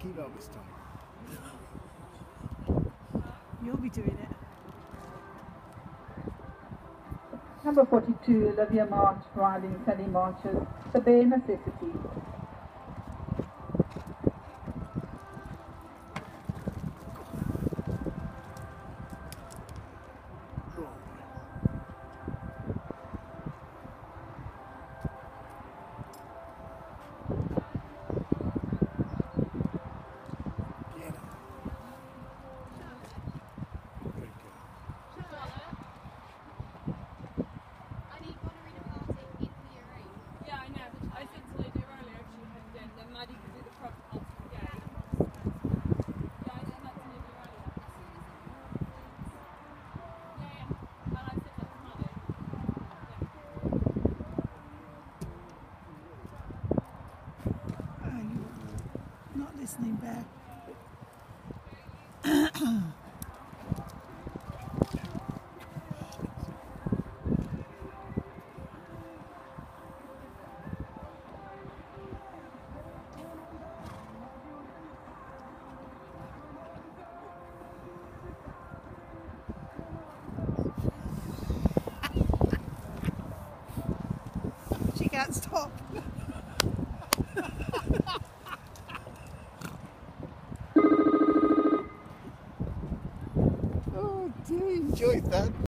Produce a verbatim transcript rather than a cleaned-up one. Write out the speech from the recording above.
keep up this time. You'll be doing it. Number forty-two, Olivia March, riding Sally March's The Bare Necessity. Not listening back. She can't stop. Oh, dear, enjoyed that.